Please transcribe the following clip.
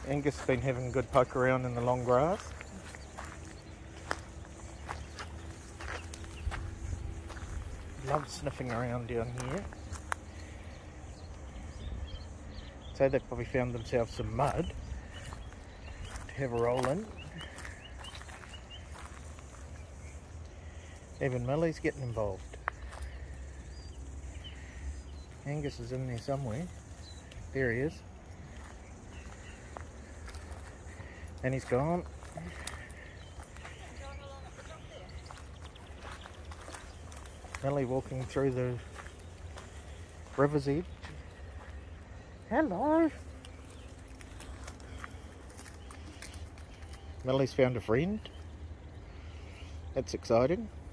Angus has been having a good poke around in the long grass. Loves sniffing around down here. So they've probably found themselves some mud to have a roll in. Even Millie's getting involved. Angus is in there somewhere. There he is. And he's gone. Millie walking through the river's edge. Hello. Millie's found a friend. That's exciting.